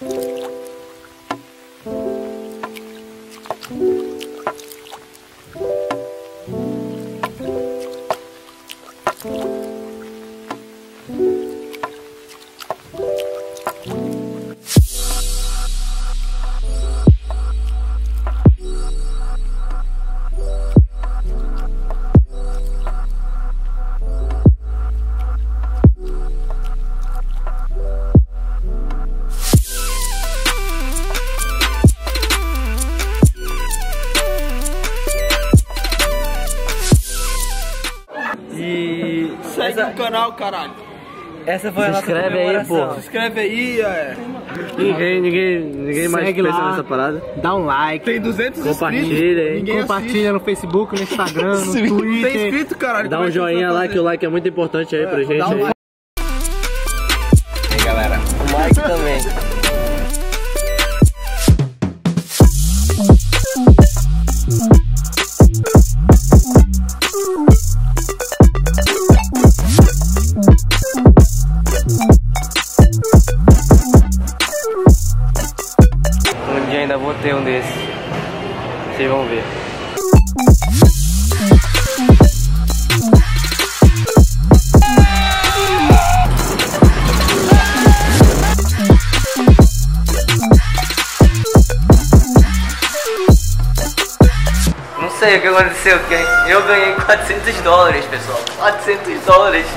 Segue o canal, caralho. Essa foi a nossa comemoração. Se inscreve aí, Ninguém mais Segue pensa lá, nessa parada. dá um like. Tem 200 Compartilha, inscritos. Compartilha no Facebook, no Instagram, no Twitter. Tem inscrito, caralho. Dá um joinha lá, que o like é muito importante aí pra gente. Dá um like. E aí, galera, o like também. Um dia ainda vou ter um desses. Vocês vão ver. Não sei o que aconteceu, porque eu ganhei $400, pessoal. $400.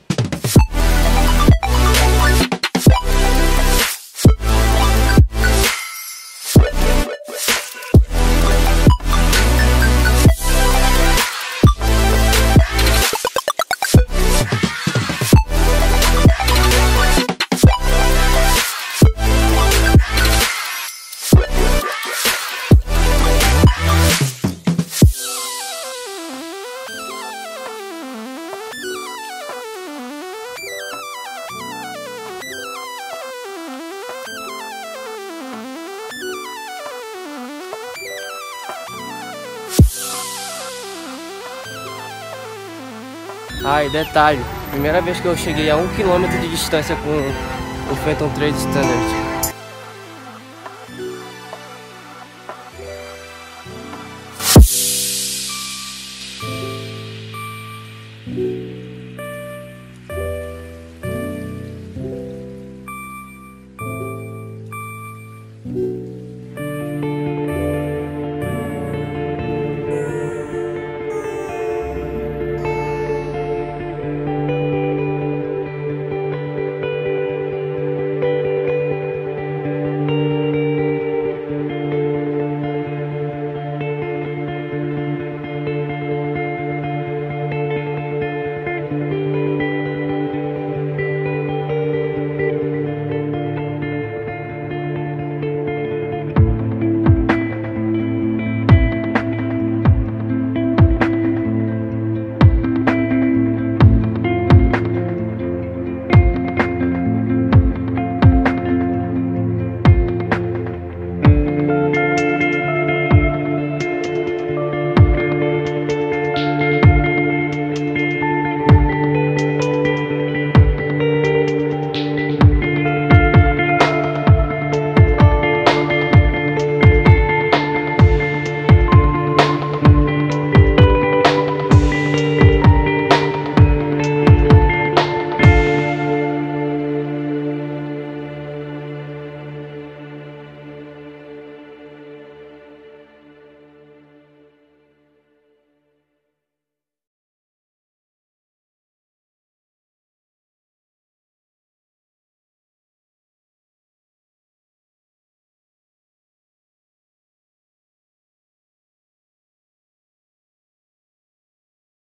Ah, e detalhe, primeira vez que eu cheguei a 1 km de distância com o Phantom 3 Standard.